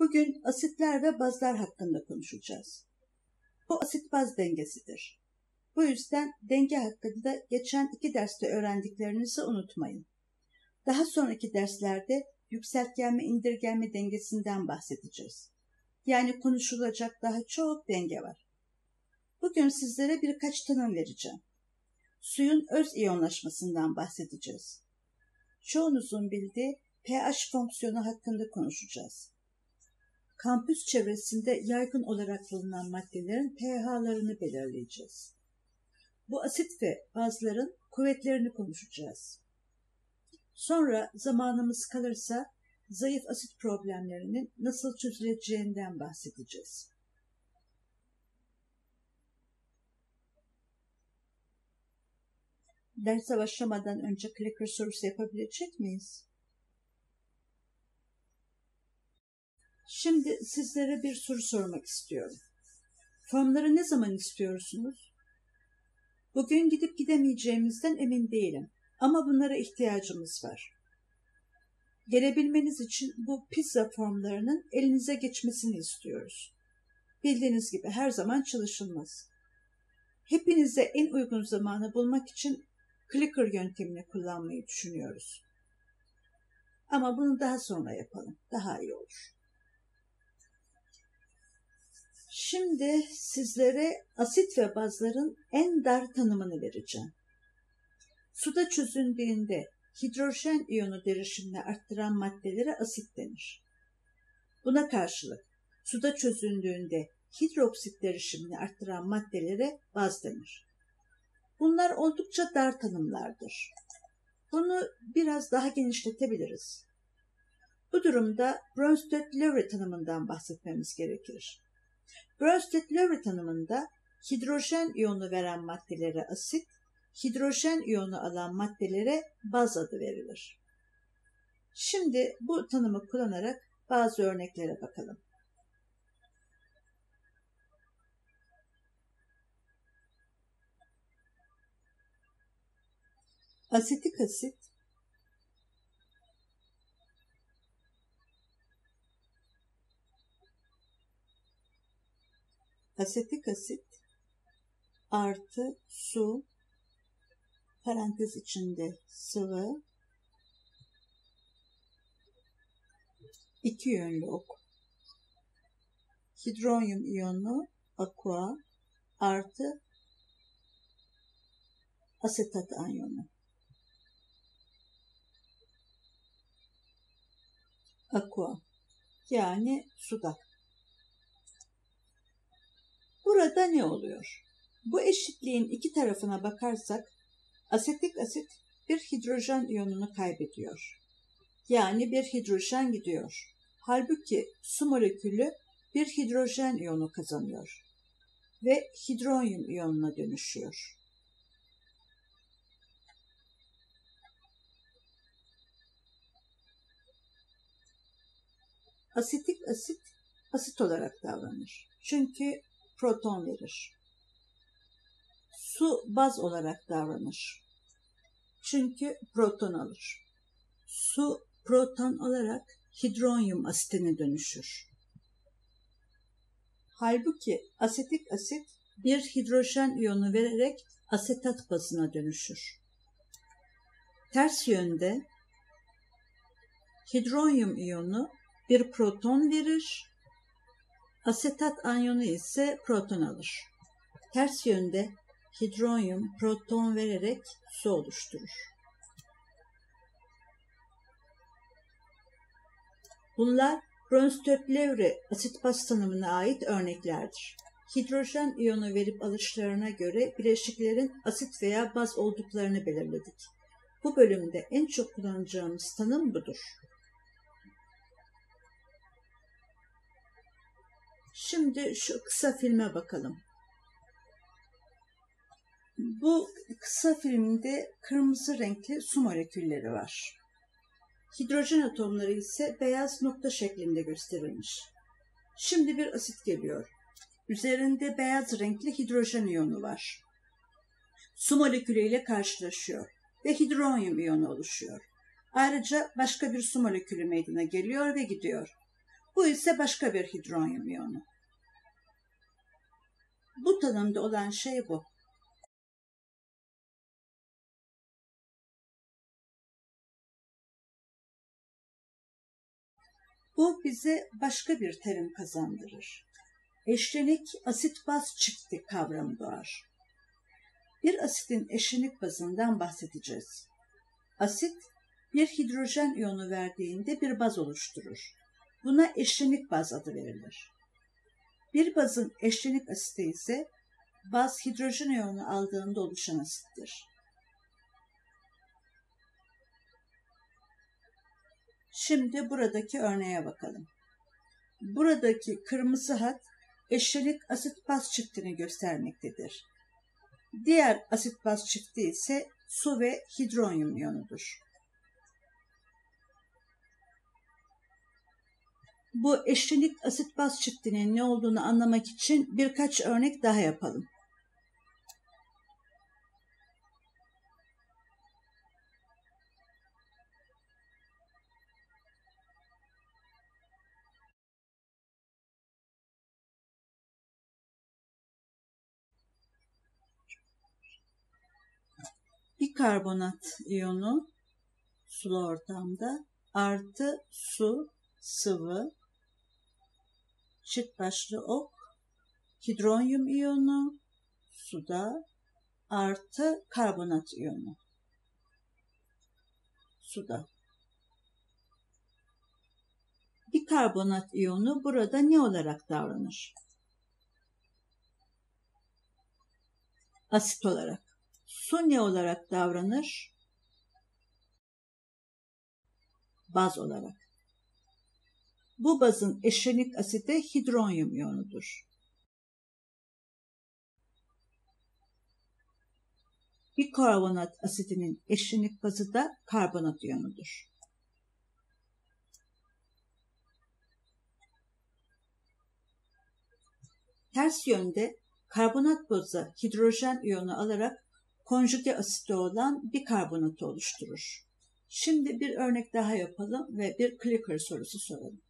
Bugün asitler ve bazlar hakkında konuşacağız. Bu asit-baz dengesidir. Bu yüzden denge hakkında geçen 2 derste öğrendiklerinizi unutmayın. Daha sonraki derslerde yükseltgenme indirgenme dengesinden bahsedeceğiz. Yani konuşulacak daha çok denge var. Bugün sizlere birkaç tanım vereceğim. Suyun öz iyonlaşmasından bahsedeceğiz. Çoğunuzun bildiği pH fonksiyonu hakkında konuşacağız. Kampüs çevresinde yaygın olarak bulunan maddelerin pH'larını belirleyeceğiz. Bu asit ve bazların kuvvetlerini konuşacağız. Sonra zamanımız kalırsa zayıf asit problemlerinin nasıl çözüleceğinden bahsedeceğiz. Derse başlamadan önce clicker sorusu yapabilecek miyiz? Şimdi sizlere bir soru sormak istiyorum. Formları ne zaman istiyorsunuz? Bugün gidip gidemeyeceğimizden emin değilim ama bunlara ihtiyacımız var. Gelebilmeniz için bu pizza formlarının elinize geçmesini istiyoruz. Bildiğiniz gibi her zaman çalışılmaz. Hepinize en uygun zamanı bulmak için clicker yöntemini kullanmayı düşünüyoruz. Ama bunu daha sonra yapalım, daha iyi olur. Şimdi sizlere asit ve bazların en dar tanımını vereceğim. Suda çözündüğünde hidrojen iyonu derişimini arttıran maddelere asit denir. Buna karşılık suda çözündüğünde hidroksit derişimini arttıran maddelere baz denir. Bunlar oldukça dar tanımlardır. Bunu biraz daha genişletebiliriz. Bu durumda Bronsted-Lowry tanımından bahsetmemiz gerekir. Bronsted-Lowry tanımında hidrojen iyonu veren maddelere asit, hidrojen iyonu alan maddelere baz adı verilir. Şimdi bu tanımı kullanarak bazı örneklere bakalım. Asetik asit, asetik asit artı su, parantez içinde sıvı, 2 yönlü ok, hidronyum iyonu aqua artı asetat anyonu. Aqua yani suda. Burada ne oluyor? Bu eşitliğin iki tarafına bakarsak asetik asit bir hidrojen iyonunu kaybediyor. Yani bir hidrojen gidiyor. Halbuki su molekülü bir hidrojen iyonu kazanıyor ve hidronyum iyonuna dönüşüyor. Asetik asit asit olarak davranır. Çünkü proton verir. Su baz olarak davranır. Çünkü proton alır. Su proton olarak hidronyum asitine dönüşür. Halbuki asetik asit bir hidrojen iyonu vererek asetat bazına dönüşür. Ters yönde hidronyum iyonu bir proton verir, asetat anyonu ise proton alır. Ters yönde hidronyum proton vererek su oluşturur. Bunlar Bronsted-Lowry asit-baz tanımına ait örneklerdir. Hidrojen iyonu verip alışlarına göre bileşiklerin asit veya baz olduklarını belirledik. Bu bölümde en çok kullanacağımız tanım budur. Şimdi şu kısa filme bakalım. Bu kısa filmde kırmızı renkli su molekülleri var. Hidrojen atomları ise beyaz nokta şeklinde gösterilmiş. Şimdi bir asit geliyor. Üzerinde beyaz renkli hidrojen iyonu var. Su molekülüyle karşılaşıyor ve hidronyum iyonu oluşuyor. Ayrıca başka bir su molekülü meydana geliyor ve gidiyor. Bu ise başka bir hidronyum iyonu. Bu tanımda olan şey bu. Bu bize başka bir terim kazandırır. Eşlenik asit-baz çifti kavramı doğar. Bir asitin eşlenik bazından bahsedeceğiz. Asit, bir hidrojen iyonu verdiğinde bir baz oluşturur. Buna eşlenik baz adı verilir. Bir bazın eşlenik asiti ise baz hidrojen iyonu aldığında oluşan asittir. Şimdi buradaki örneğe bakalım. Buradaki kırmızı hat eşlenik asit-baz çiftini göstermektedir. Diğer asit-baz çifti ise su ve hidronyum iyonudur. Bu eşlenik asit-baz çiftinin ne olduğunu anlamak için birkaç örnek daha yapalım. Bikarbonat iyonu sulu ortamda artı su, sıvı, çift başlı ok, hidronyum iyonu suda artı karbonat iyonu suda. Bikarbonat iyonu burada ne olarak davranır? Asit olarak. Su ne olarak davranır? Baz olarak. Bu bazın eşlenik asidi hidronyum iyonudur. Bikarbonat asidinin eşlenik bazı da karbonat iyonudur. Ters yönde karbonat bazı hidrojen iyonu alarak konjüge asidi olan bikarbonatı oluşturur. Şimdi bir örnek daha yapalım ve bir clicker sorusu soralım.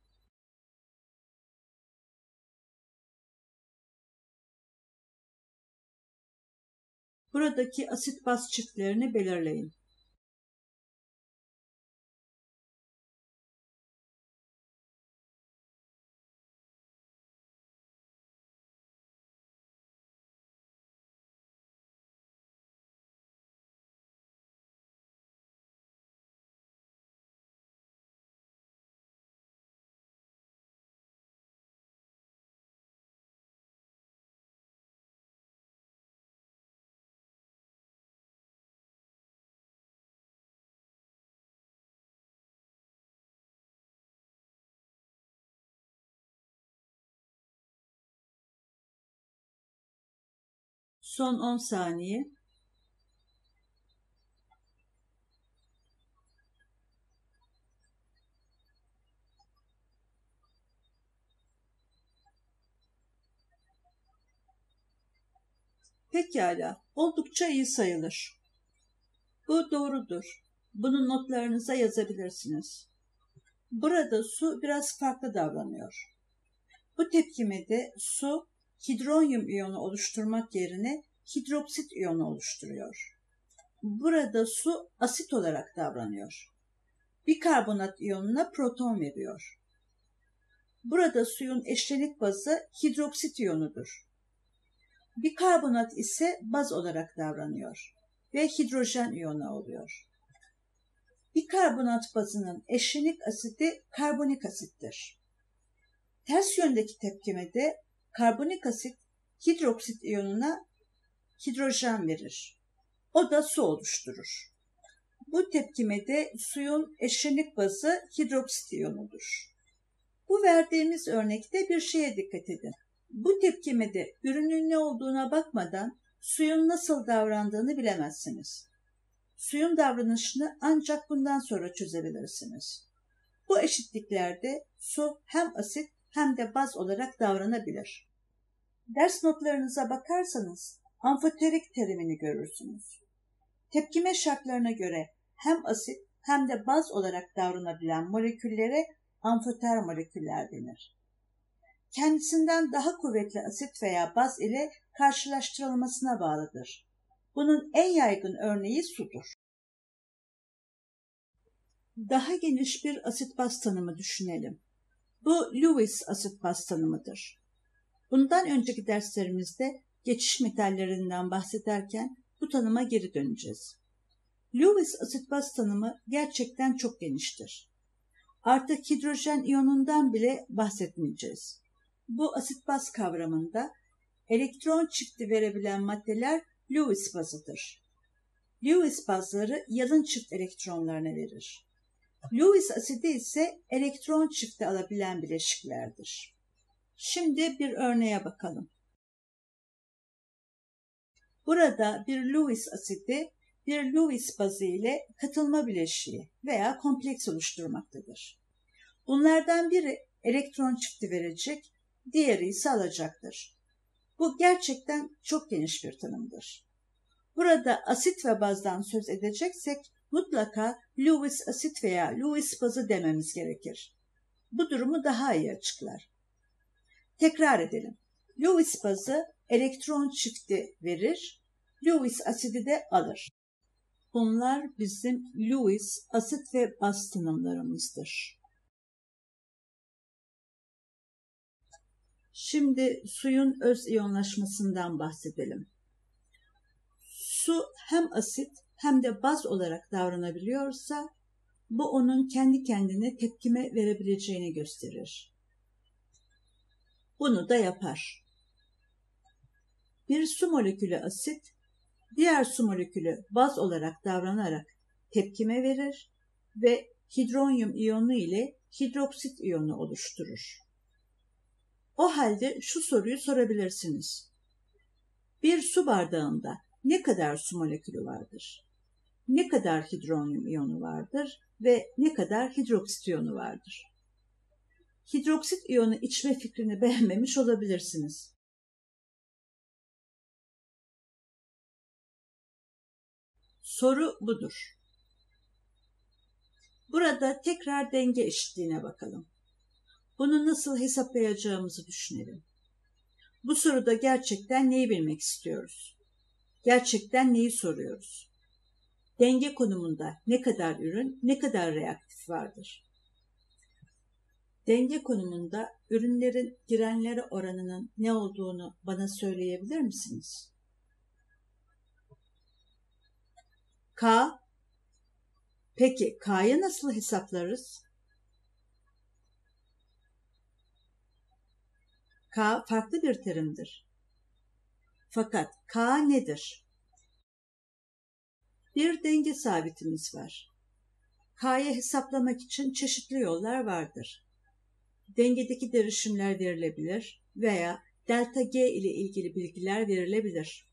Buradaki asit-baz çiftlerini belirleyin. Son 10 saniye. Pekala, oldukça iyi sayılır. Bu doğrudur. Bunu notlarınıza yazabilirsiniz. Burada su biraz farklı davranıyor. Bu tepkimede su, hidronyum iyonu oluşturmak yerine hidroksit iyonu oluşturuyor. Burada su asit olarak davranıyor. Bikarbonat iyonuna proton veriyor. Burada suyun eşlenik bazı hidroksit iyonudur. Bikarbonat ise baz olarak davranıyor ve hidrojen iyonu oluyor. Bikarbonat bazının eşlenik asidi karbonik asittir. Ters yöndeki tepkimede karbonik asit hidroksit iyonuna hidrojen verir. O da su oluşturur. Bu tepkimede suyun eşlenik bazı hidroksit iyonudur. Bu verdiğimiz örnekte bir şeye dikkat edin. Bu tepkimede ürünün ne olduğuna bakmadan suyun nasıl davrandığını bilemezsiniz. Suyun davranışını ancak bundan sonra çözebilirsiniz. Bu eşitliklerde su hem asit hem de baz olarak davranabilir. Ders notlarınıza bakarsanız amfoterik terimini görürsünüz. Tepkime şartlarına göre hem asit hem de baz olarak davranabilen moleküllere amfoter moleküller denir. Kendisinden daha kuvvetli asit veya baz ile karşılaştırılmasına bağlıdır. Bunun en yaygın örneği sudur. Daha geniş bir asit-baz tanımı düşünelim. Bu Lewis asit-baz tanımıdır. Bundan önceki derslerimizde geçiş metallerinden bahsederken bu tanıma geri döneceğiz. Lewis asit-baz tanımı gerçekten çok geniştir. Artık hidrojen iyonundan bile bahsetmeyeceğiz. Bu asit-baz kavramında elektron çifti verebilen maddeler Lewis bazıdır. Lewis bazları yalın çift elektronlarını verir. Lewis asidi ise elektron çifti alabilen bileşiklerdir. Şimdi bir örneğe bakalım. Burada bir Lewis asidi bir Lewis bazı ile katılma bileşiği veya kompleks oluşturmaktadır. Bunlardan biri elektron çifti verecek, diğeri ise alacaktır. Bu gerçekten çok geniş bir tanımdır. Burada asit ve bazdan söz edeceksek mutlaka Lewis asit veya Lewis bazı dememiz gerekir. Bu durumu daha iyi açıklar. Tekrar edelim. Lewis bazı elektron çifti verir, Lewis asidi de alır. Bunlar bizim Lewis asit ve baz tanımlarımızdır. Şimdi suyun öz iyonlaşmasından bahsedelim. Su hem asit hem de baz olarak davranabiliyorsa bu onun kendi kendine tepkime verebileceğini gösterir. Bunu da yapar. Bir su molekülü asit, diğer su molekülü baz olarak davranarak tepkime verir ve hidronyum iyonu ile hidroksit iyonu oluşturur. O halde şu soruyu sorabilirsiniz. Bir su bardağında ne kadar su molekülü vardır? Ne kadar hidronyum iyonu vardır ve ne kadar hidroksit iyonu vardır? Hidroksit iyonu içme fikrini beğenmemiş olabilirsiniz. Soru budur. Burada tekrar denge eşitliğine bakalım. Bunu nasıl hesaplayacağımızı düşünelim. Bu soruda gerçekten neyi bilmek istiyoruz? Gerçekten neyi soruyoruz? Denge konumunda ne kadar ürün, ne kadar reaktif vardır? Denge konumunda ürünlerin girenlere oranının ne olduğunu bana söyleyebilir misiniz? K. Peki K'yı nasıl hesaplarız? K farklı bir terimdir. Fakat K nedir? Bir denge sabitimiz var. K'yı hesaplamak için çeşitli yollar vardır. Dengedeki derişimler verilebilir veya delta G ile ilgili bilgiler verilebilir.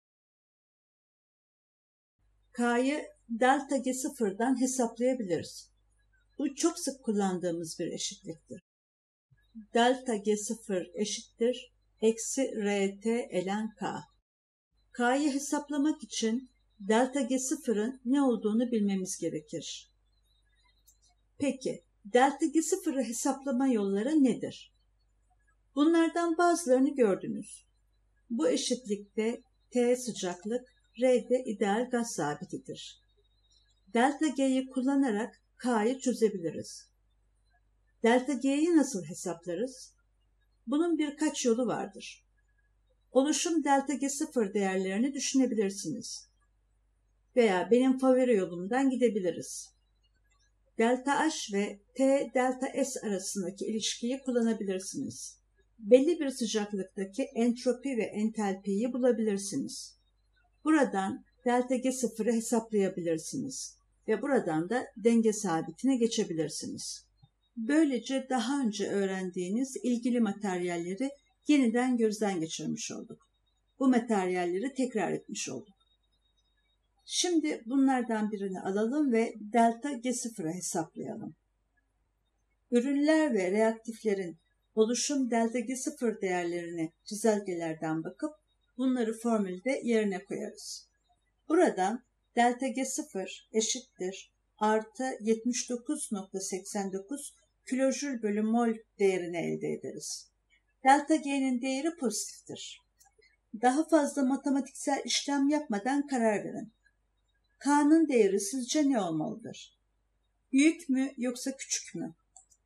K'yı delta G0'dan hesaplayabiliriz. Bu çok sık kullandığımız bir eşitliktir. Delta G0 eşittir eksi RT ln K. K'yı hesaplamak için delta G0'ın ne olduğunu bilmemiz gerekir. Peki, delta G0'ı hesaplama yolları nedir? Bunlardan bazılarını gördünüz. Bu eşitlikte T sıcaklık, R de ideal gaz sabitidir. Delta G'yi kullanarak K'yı çözebiliriz. Delta G'yi nasıl hesaplarız? Bunun birkaç yolu vardır. Oluşum delta G0 değerlerini düşünebilirsiniz. Veya benim favori yolumdan gidebiliriz. Delta H ve T delta S arasındaki ilişkiyi kullanabilirsiniz. Belli bir sıcaklıktaki entropi ve entalpiyi bulabilirsiniz. Buradan delta G0'ı hesaplayabilirsiniz ve buradan da denge sabitine geçebilirsiniz. Böylece daha önce öğrendiğiniz ilgili materyalleri yeniden gözden geçirmiş olduk. Bu materyalleri tekrar etmiş olduk. Şimdi bunlardan birini alalım ve delta G0'ı hesaplayalım. Ürünler ve reaktiflerin oluşum delta G0 değerlerini çizelgelerden bakıp bunları formülde yerine koyarız. Buradan delta G0 eşittir artı 79,89 kilojül bölü mol değerini elde ederiz. Delta G'nin değeri pozitiftir. Daha fazla matematiksel işlem yapmadan karar verin. K'nın değeri sizce ne olmalıdır? Büyük mü yoksa küçük mü?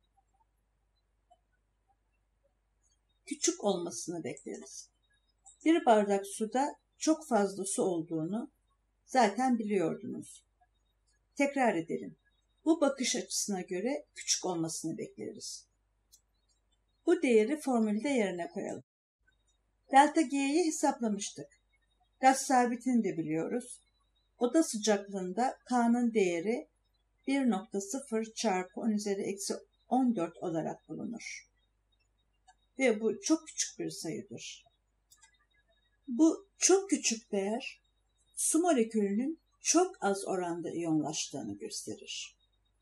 Küçük olmasını bekleriz. Bir bardak suda çok fazla su olduğunu zaten biliyordunuz. Tekrar edelim. Bu bakış açısına göre küçük olmasını bekleriz. Bu değeri formülde yerine koyalım. Delta G'yi hesaplamıştık. Gaz sabitini de biliyoruz. Oda sıcaklığında K'nın değeri 1,0 çarpı 10 üzeri eksi 14 olarak bulunur. Ve bu çok küçük bir sayıdır. Bu çok küçük değer su molekülünün çok az oranda iyonlaştığını gösterir.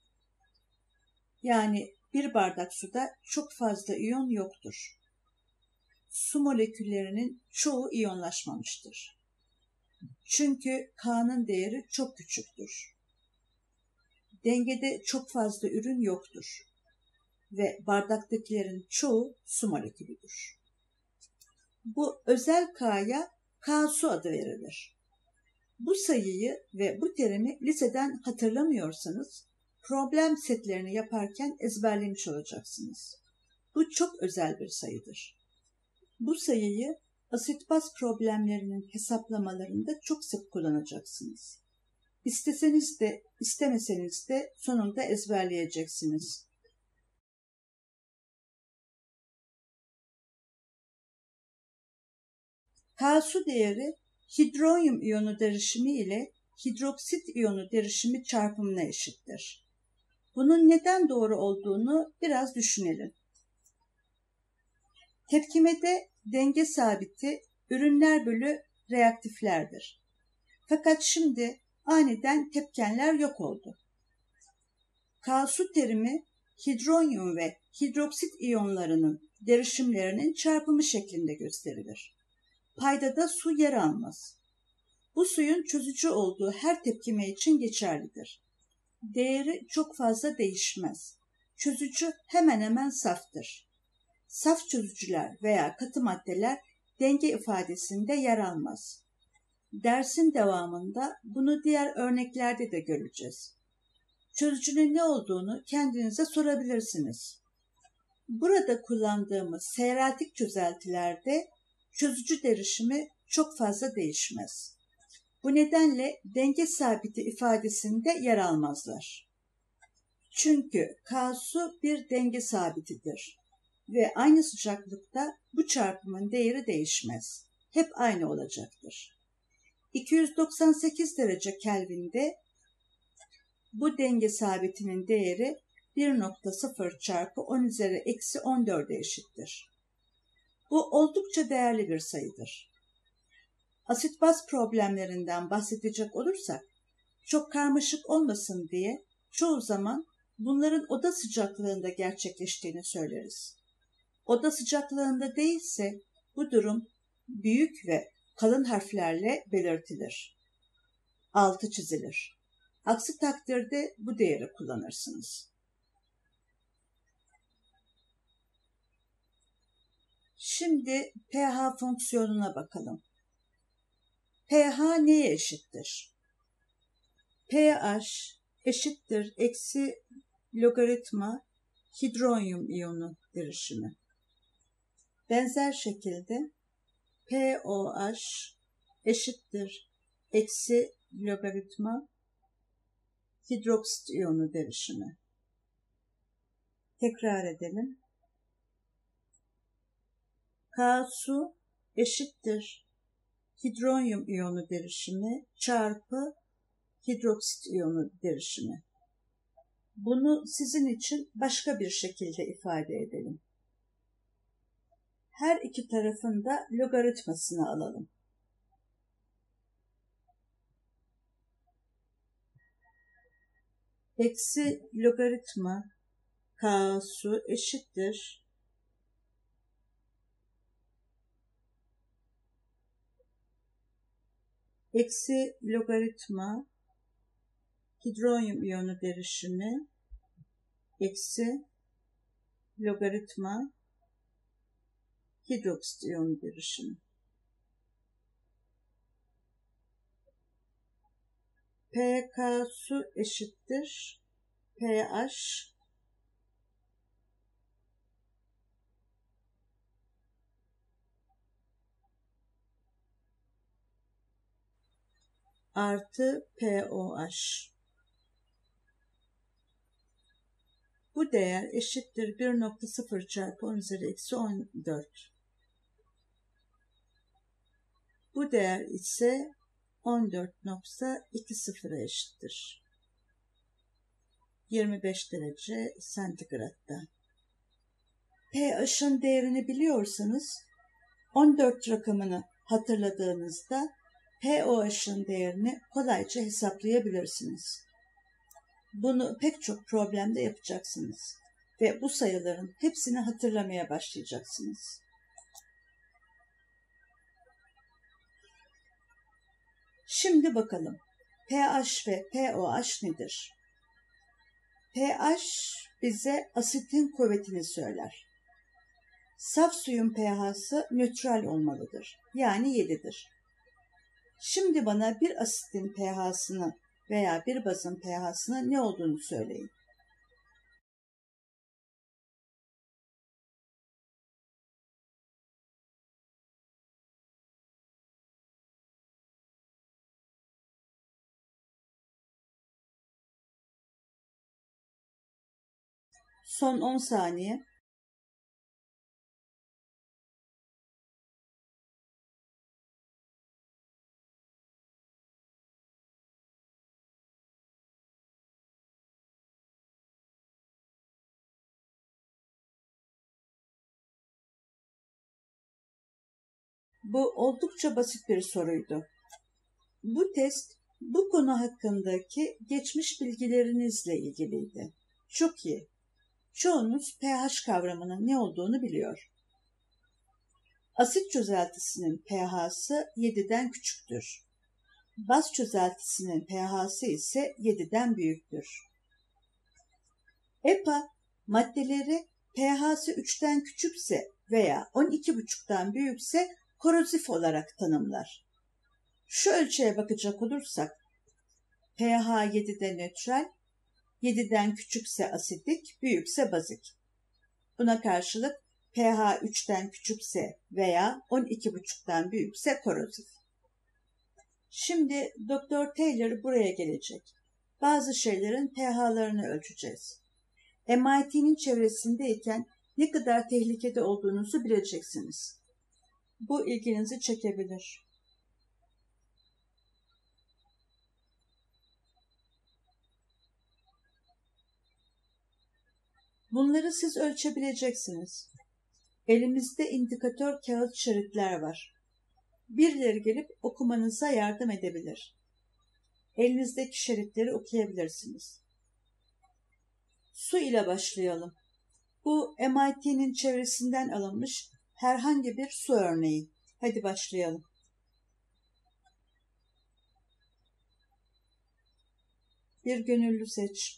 Yani bir bardak suda çok fazla iyon yoktur. Su moleküllerinin çoğu iyonlaşmamıştır. Çünkü K'nın değeri çok küçüktür. Dengede çok fazla ürün yoktur ve bardaktakilerin çoğu su molekülüdür. Bu özel K'ya K-su adı verilir. Bu sayıyı ve bu terimi liseden hatırlamıyorsanız problem setlerini yaparken ezberlemiş olacaksınız. Bu çok özel bir sayıdır. Bu sayıyı asit-baz problemlerinin hesaplamalarında çok sık kullanacaksınız. İsteseniz de istemeseniz de sonunda ezberleyeceksiniz. K-su değeri hidronyum iyonu derişimi ile hidroksit iyonu derişimi çarpımına eşittir. Bunun neden doğru olduğunu biraz düşünelim. Tepkimede denge sabiti ürünler bölü reaktiflerdir. Fakat şimdi aniden tepkenler yok oldu. K-su terimi hidronyum ve hidroksit iyonlarının derişimlerinin çarpımı şeklinde gösterilir. Paydada su yer almaz. Bu suyun çözücü olduğu her tepkime için geçerlidir. Değeri çok fazla değişmez. Çözücü hemen hemen saftır. Saf çözücüler veya katı maddeler denge ifadesinde yer almaz. Dersin devamında bunu diğer örneklerde de göreceğiz. Çözücünün ne olduğunu kendinize sorabilirsiniz. Burada kullandığımız seyreltik çözeltilerde çözücü derişimi çok fazla değişmez. Bu nedenle denge sabiti ifadesinde yer almazlar. Çünkü K-su bir denge sabitidir ve aynı sıcaklıkta bu çarpımın değeri değişmez. Hep aynı olacaktır. 298 derece Kelvin'de bu denge sabitinin değeri 1,0 çarpı 10 üzeri eksi 14'e eşittir. Bu oldukça değerli bir sayıdır. Asit-baz problemlerinden bahsedecek olursak, çok karmaşık olmasın diye çoğu zaman bunların oda sıcaklığında gerçekleştiğini söyleriz. Oda sıcaklığında değilse bu durum büyük ve kalın harflerle belirtilir. Altı çizilir. Aksi takdirde bu değeri kullanırsınız. Şimdi pH fonksiyonuna bakalım. pH neye eşittir? pH eşittir eksi logaritma hidronyum iyonu derişimi. Benzer şekilde pOH eşittir eksi logaritma hidroksit iyonu derişimi. Tekrar edelim. K-su eşittir hidronyum iyonu derişimi çarpı hidroksit iyonu derişimi. Bunu sizin için başka bir şekilde ifade edelim. Her iki tarafın da logaritmasını alalım. Eksi logaritma K-su eşittir eksi logaritma hidronyum iyonu derişimi eksi logaritma hidroksit iyon birleşimi. pK su eşittir pH artı pOH. Bu değer eşittir 1,0 çarpı 10 üzeri eksi 14. Bu değer ise 14,20'a eşittir. 25 derece santigratta. pH'ın değerini biliyorsanız 14 rakamını hatırladığınızda pOH'ın değerini kolayca hesaplayabilirsiniz. Bunu pek çok problemde yapacaksınız ve bu sayıların hepsini hatırlamaya başlayacaksınız. Şimdi bakalım pH ve pOH nedir? pH bize asitin kuvvetini söyler. Saf suyun pH'sı nötral olmalıdır. Yani 7'dir. Şimdi bana bir asitin pH'sını veya bir bazın pH'sının ne olduğunu söyleyin. Son 10 saniye. Bu oldukça basit bir soruydu. Bu test bu konu hakkındaki geçmiş bilgilerinizle ilgiliydi. Çok iyi. Çoğunuz pH kavramının ne olduğunu biliyor. Asit çözeltisinin pH'sı 7'den küçüktür. Baz çözeltisinin pH'sı ise 7'den büyüktür. EPA maddeleri pH'sı 3'ten küçükse veya 12,5'tan büyükse korozif olarak tanımlar. Şu ölçüye bakacak olursak pH 7'de nötral, 7'den küçükse asidik, büyükse bazik. Buna karşılık pH 3'ten küçükse veya 12,5'tan büyükse korozif. Şimdi Dr. Taylor buraya gelecek. Bazı şeylerin pH'larını ölçeceğiz. MIT'nin çevresindeyken ne kadar tehlikede olduğunuzu bileceksiniz. Bu ilginizi çekebilir. Bunları siz ölçebileceksiniz. Elimizde indikatör kağıt şeritler var. Birileri gelip okumanıza yardım edebilir. Elinizdeki şeritleri okuyabilirsiniz. Su ile başlayalım. Bu MIT'nin çevresinden alınmış herhangi bir su örneği. Hadi başlayalım. Bir gönüllü seç.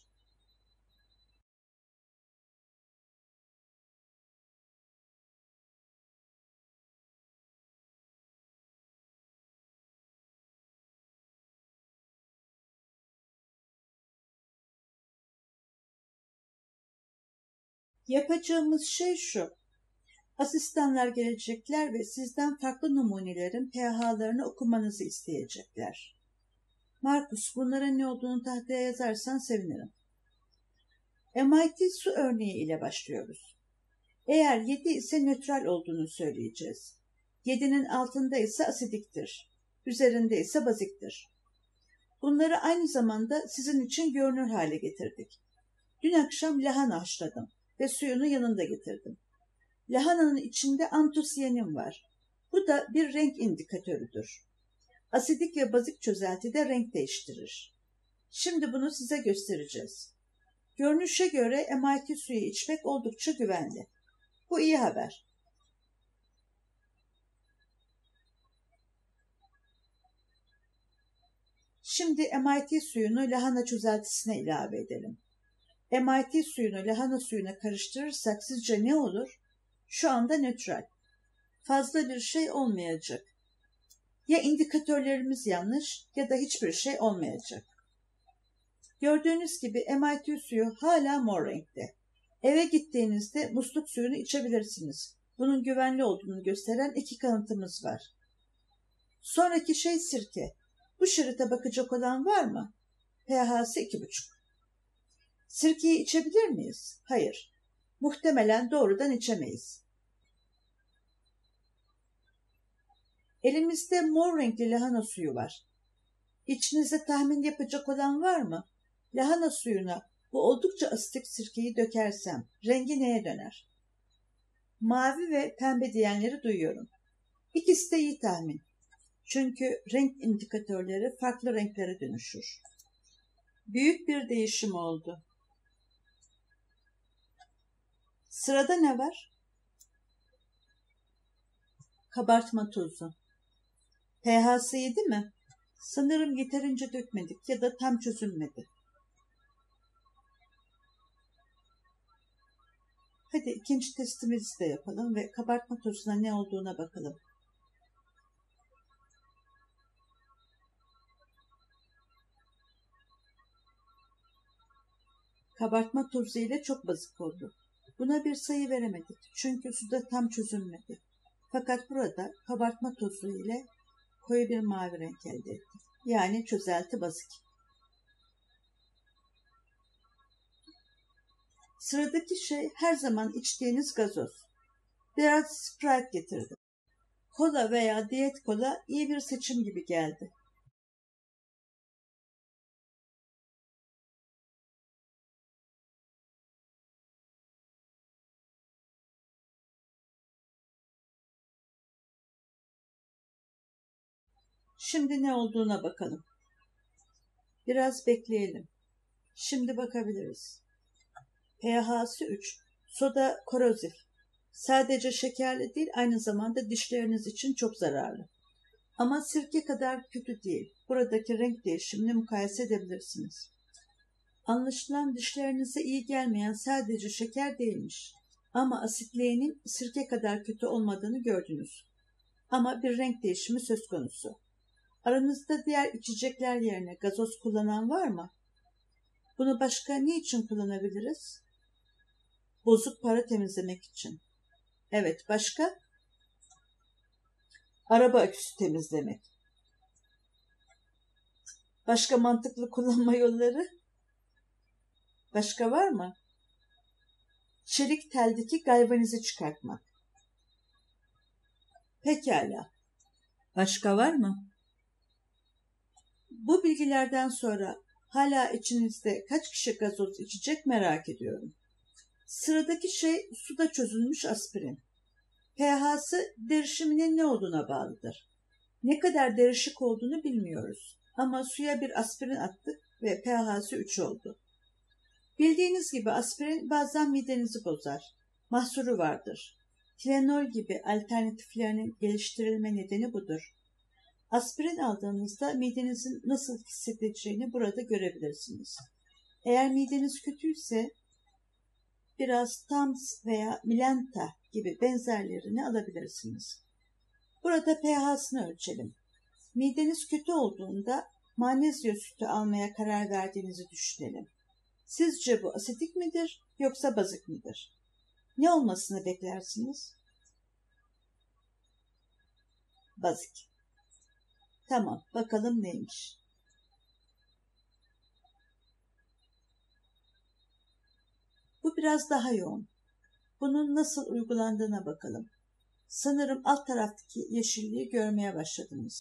Yapacağımız şey şu. Asistanlar gelecekler ve sizden farklı numunelerin pH'larını okumanızı isteyecekler. Markus, bunların ne olduğunu tahtaya yazarsan sevinirim. MIT su örneği ile başlıyoruz. Eğer 7 ise nötral olduğunu söyleyeceğiz. 7'nin altında ise asidiktir. Üzerinde ise baziktir. Bunları aynı zamanda sizin için görünür hale getirdik. Dün akşam lahana haşladım ve suyunu yanında getirdim. Lahananın içinde antosiyanin var. Bu da bir renk indikatörüdür. Asidik ve bazik çözeltide renk değiştirir. Şimdi bunu size göstereceğiz. Görünüşe göre MIT suyu içmek oldukça güvenli. Bu iyi haber. Şimdi MIT suyunu lahana çözeltisine ilave edelim. MIT suyunu lahana suyuna karıştırırsak sizce ne olur? Şu anda nötral. Fazla bir şey olmayacak. Ya indikatörlerimiz yanlış ya da hiçbir şey olmayacak. Gördüğünüz gibi MIT suyu hala mor renkte. Eve gittiğinizde musluk suyunu içebilirsiniz. Bunun güvenli olduğunu gösteren 2 kanıtımız var. Sonraki şey sirke. Bu şerite bakacak olan var mı? pH'si 2,5. Sirkeyi içebilir miyiz? Hayır. Muhtemelen doğrudan içemeyiz. Elimizde mor renkli lahana suyu var. İçinizde tahmin yapacak olan var mı? Lahana suyuna bu oldukça asitik sirkeyi dökersem rengi neye döner? Mavi ve pembe diyenleri duyuyorum. İkisi de iyi tahmin. Çünkü renk indikatörleri farklı renklere dönüşür. Büyük bir değişim oldu. Sırada ne var? Kabartma tozu. pH'si 7 mi? Sanırım yeterince dökmedik ya da tam çözülmedi. Hadi ikinci testimizi de yapalım ve kabartma tozuna ne olduğuna bakalım. Kabartma tozu ile çok basit oldu. Buna bir sayı veremedik çünkü suda tam çözülmedi. Fakat burada kabartma tozu ile koyu bir mavi renk elde ettik. Yani çözelti bazik. Sıradaki şey her zaman içtiğiniz gazoz. Biraz Sprite getirdim. Kola veya diyet kola iyi bir seçim gibi geldi. Şimdi ne olduğuna bakalım. Biraz bekleyelim. Şimdi bakabiliriz. pH'si 3. Soda korozif. Sadece şekerli değil, aynı zamanda dişleriniz için çok zararlı. Ama sirke kadar kötü değil. Buradaki renk değişimini mukayese edebilirsiniz. Anlaşılan dişlerinize iyi gelmeyen sadece şeker değilmiş. Ama asitliğinin sirke kadar kötü olmadığını gördünüz. Ama bir renk değişimi söz konusu. Aranızda diğer içecekler yerine gazoz kullanan var mı? Bunu başka ne için kullanabiliriz? Bozuk para temizlemek için. Evet, başka? Araba aküsü temizlemek. Başka mantıklı kullanma yolları? Başka var mı? Çelik teldeki galvanizi çıkartmak. Pekala. Başka var mı? Bu bilgilerden sonra hala içinizde kaç kişi gazoz içecek merak ediyorum. Sıradaki şey suda çözülmüş aspirin. pH'si derişiminin ne olduğuna bağlıdır. Ne kadar derişik olduğunu bilmiyoruz. Ama suya bir aspirin attık ve pH'si 3 oldu. Bildiğiniz gibi aspirin bazen midenizi bozar. Mahsuru vardır. Tilenol gibi alternatiflerinin geliştirilme nedeni budur. Aspirin aldığınızda midenizin nasıl hissedeceğini burada görebilirsiniz. Eğer mideniz kötüyse biraz Tums veya Milenta gibi benzerlerini alabilirsiniz. Burada pH'sini ölçelim. Mideniz kötü olduğunda magnezyum sütü almaya karar verdiğinizi düşünelim. Sizce bu asitik midir yoksa bazik midir? Ne olmasını beklersiniz? Bazik. Tamam, bakalım neymiş. Bu biraz daha yoğun. Bunun nasıl uygulandığına bakalım. Sanırım alt taraftaki yeşilliği görmeye başladınız.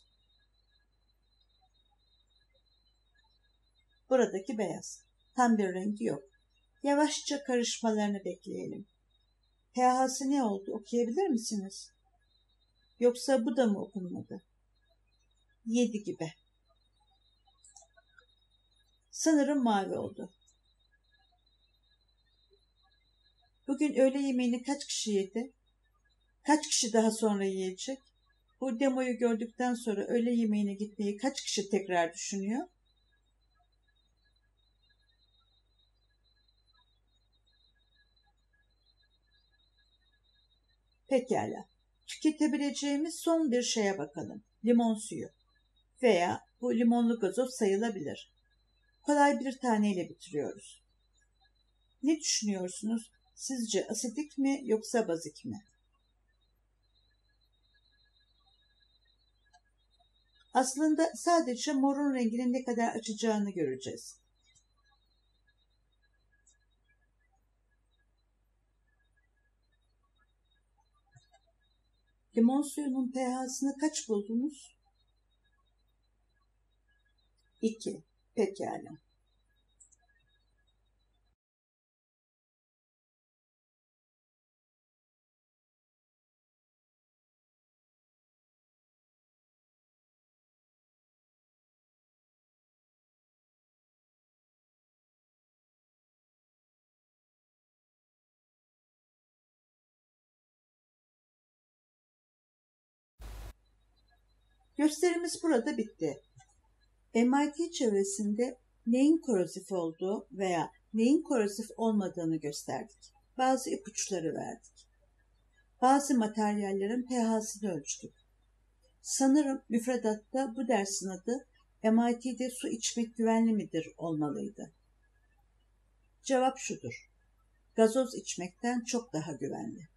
Buradaki beyaz. Tam bir rengi yok. Yavaşça karışmalarını bekleyelim. pH'si ne oldu? Okuyabilir misiniz? Yoksa bu da mı okunmadı? 7 gibi. Sanırım mavi oldu. Bugün öğle yemeğini kaç kişi yedi? Kaç kişi daha sonra yiyecek? Bu demoyu gördükten sonra öğle yemeğine gitmeyi kaç kişi tekrar düşünüyor? Pekala. Tüketebileceğimiz son bir şeye bakalım. Limon suyu. Veya bu limonlu gazoz sayılabilir. Kolay bir taneyle bitiriyoruz. Ne düşünüyorsunuz? Sizce asidik mi yoksa bazik mi? Aslında sadece morun renginin ne kadar açacağını göreceğiz. Limon suyunun pH'sını kaç buldunuz? 2. Pekala. Gösterimiz burada bitti. MIT çevresinde neyin korozif olduğu veya neyin korozif olmadığını gösterdik. Bazı ipuçları verdik. Bazı materyallerin pH'sini ölçtük. Sanırım müfredatta bu dersin adı MIT'de su içmek güvenli midir olmalıydı. Cevap şudur. Gazoz içmekten çok daha güvenli.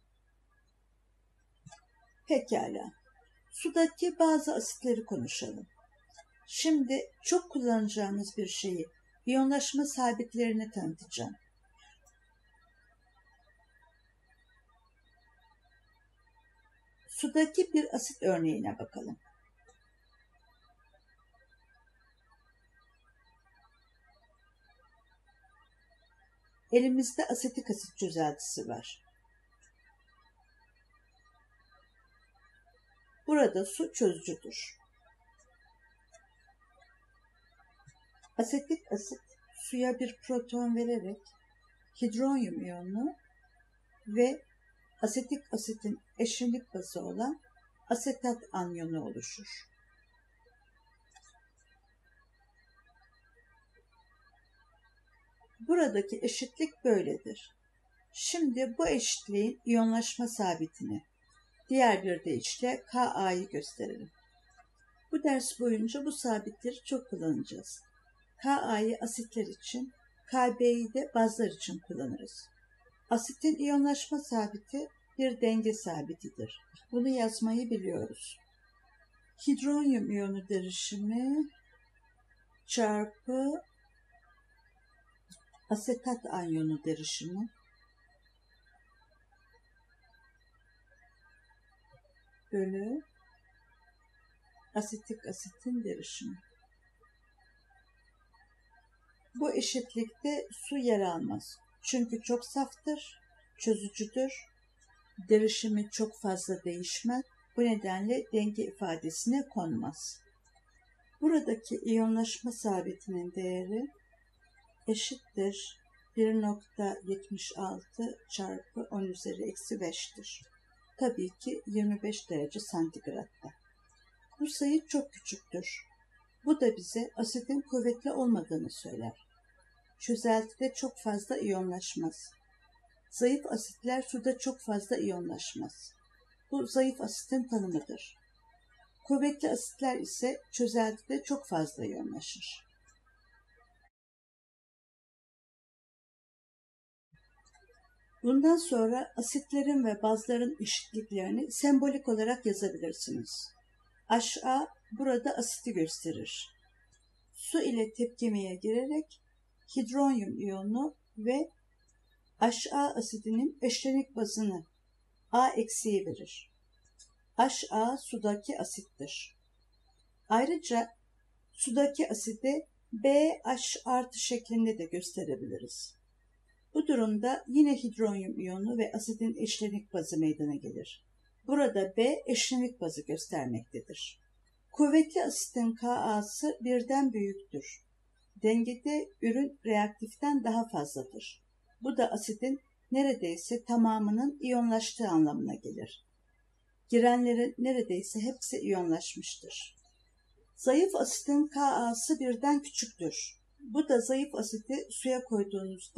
Pekala. Sudaki bazı asitleri konuşalım. Şimdi çok kullanacağımız bir şeyi, iyonlaşma sabitlerini tanıtacağım. Sudaki bir asit örneğine bakalım. Elimizde asetik asit çözeltisi var. Burada su çözücüdür. Asetik asit suya bir proton vererek hidronyum iyonu ve asetik asitin eşlenik bazı olan asetat anyonu oluşur. Buradaki eşitlik böyledir. Şimdi bu eşitliğin iyonlaşma sabitini, diğer bir deyişle Ka'yı gösterelim. Bu ders boyunca bu sabitleri çok kullanacağız. Ka'yı asitler için, Kb'yi de bazlar için kullanırız. Asitin iyonlaşma sabiti bir denge sabitidir. Bunu yazmayı biliyoruz. Hidronyum iyonu derişimi çarpı asetat anyonu derişimi bölü asetik asitin derişimi. Bu eşitlikte su yer almaz. Çünkü çok saftır, çözücüdür, derişimi çok fazla değişmez. Bu nedenle denge ifadesine konmaz. Buradaki iyonlaşma sabitinin değeri eşittir 1,76 çarpı 10 üzeri eksi 5'tir. Tabii ki 25 derece santigratta. Bu sayı çok küçüktür. Bu da bize asitin kuvvetli olmadığını söyler. Çözeltide çok fazla iyonlaşmaz. Zayıf asitler suda çok fazla iyonlaşmaz. Bu zayıf asitin tanımıdır. Kuvvetli asitler ise çözeltide çok fazla iyonlaşır. Bundan sonra asitlerin ve bazların eşitliklerini sembolik olarak yazabilirsiniz. HA burada asiti gösterir. Su ile tepkimeye girerek hidronyum iyonu ve HA asidinin eşlenik bazını A eksiği verir. HA sudaki asittir. Ayrıca sudaki asidi BH artı şeklinde de gösterebiliriz. Bu durumda yine hidronyum iyonu ve asidin eşlenik bazı meydana gelir. Burada B eşlenik bazı göstermektedir. Kuvvetli asitin Ka'sı birden büyüktür. Dengede ürün reaktiften daha fazladır. Bu da asidin neredeyse tamamının iyonlaştığı anlamına gelir. Girenlerin neredeyse hepsi iyonlaşmıştır. Zayıf asitin Ka'sı birden küçüktür. Bu da zayıf asiti suya koyduğunuzda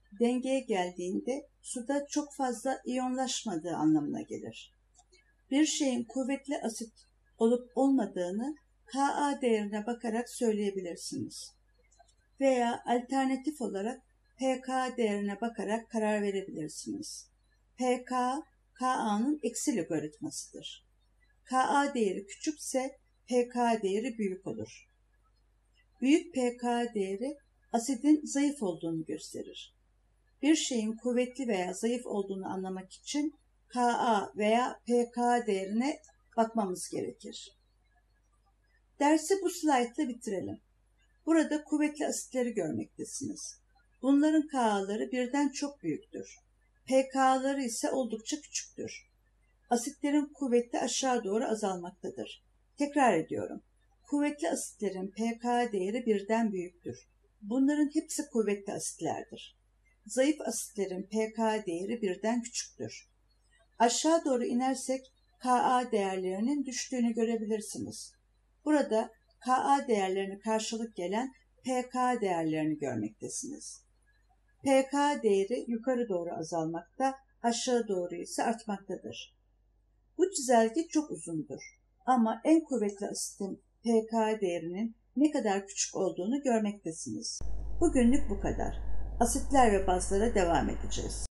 dengeye geldiğinde suda çok fazla iyonlaşmadığı anlamına gelir. Bir şeyin kuvvetli asit olup olmadığını Ka değerine bakarak söyleyebilirsiniz. Veya alternatif olarak pK değerine bakarak karar verebilirsiniz. pK, Ka'nın eksi logaritmasıdır. Ka değeri küçükse pK değeri büyük olur. Büyük pK değeri asidin zayıf olduğunu gösterir. Bir şeyin kuvvetli veya zayıf olduğunu anlamak için Ka veya pK değerine bakmamız gerekir. Dersi bu slaytla bitirelim. Burada kuvvetli asitleri görmektesiniz. Bunların K'ları birden çok büyüktür. pK'ları ise oldukça küçüktür. Asitlerin kuvveti aşağı doğru azalmaktadır. Tekrar ediyorum. Kuvvetli asitlerin pK değeri birden büyüktür. Bunların hepsi kuvvetli asitlerdir. Zayıf asitlerin pK değeri birden küçüktür. Aşağı doğru inersek Ka değerlerinin düştüğünü görebilirsiniz. Burada Ka değerlerine karşılık gelen pK değerlerini görmektesiniz. pK değeri yukarı doğru azalmakta, aşağı doğru ise artmaktadır. Bu çizelge çok uzundur ama en kuvvetli asitin pK değerinin ne kadar küçük olduğunu görmektesiniz. Bugünlük bu kadar. Asitler ve bazlara devam edeceğiz.